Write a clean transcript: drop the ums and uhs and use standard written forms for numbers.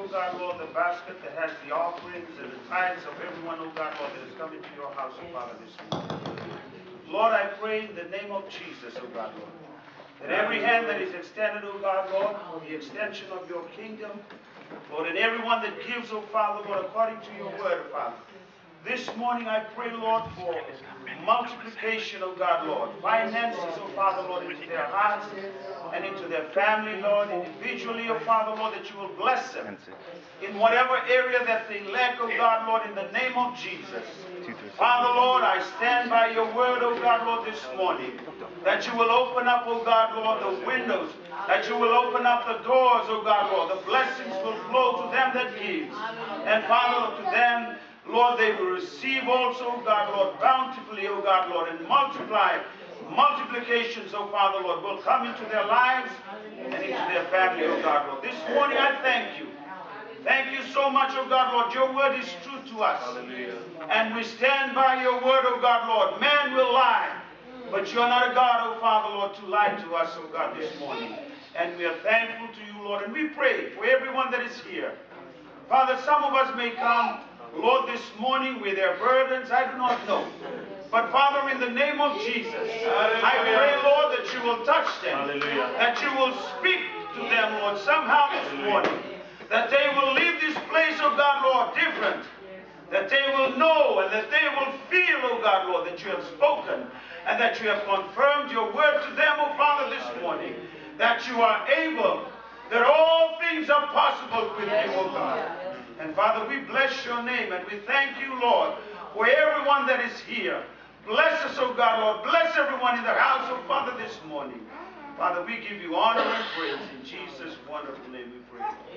God, Lord, the basket that has the offerings and the tithes of everyone, oh God, Lord, that is coming to your house, oh Father, this morning. Lord, I pray in the name of Jesus, oh God, Lord, that every hand that is extended, oh God, Lord, for the extension of your kingdom, Lord, and everyone that gives, oh Father, Lord, according to your word, Father. This morning I pray, Lord, for multiplication, oh God, Lord. Finances, oh Father, Lord, into their hearts and into their family, Lord, individually, oh Father, Lord, that you will bless them in whatever area that they lack, oh God, Lord, in the name of Jesus. Father, Lord, I stand by your word, oh God, Lord, this morning, that you will open up, oh God, Lord, the windows, that you will open up the doors, oh God, Lord. The blessings will flow to them that gives. And Father, to them, Lord, they will receive also, God, Lord, bountifully, oh God, Lord, and multiplications, oh Father, Lord, will come into their lives and into their family, oh God, Lord. This morning I thank you. Thank you so much, oh God, Lord. Your word is true to us. Hallelujah. And we stand by your word, oh God, Lord. Man will lie, but you're not a God, oh Father, Lord, to lie to us, oh God, this morning. And we are thankful to you, Lord, and we pray for everyone that is here. Father, some of us may come, Lord, this morning with their burdens. I do not know. But Father, in the name of Jesus, I pray, Lord, that you will touch them. Hallelujah. That you will speak to them, Lord, somehow this morning. That they will leave this place, oh God, Lord, different. That they will know and that they will feel, oh God, Lord, that you have spoken and that you have confirmed your word to them, oh Father, this morning. That you are able, that all things are possible with you, oh God. And Father, we bless your name and we thank you, Lord, for everyone that is here. Bless us, oh God, Lord. Bless everyone in the house, oh Father, this morning. Father, we give you honor and praise. In Jesus' wonderful name we pray.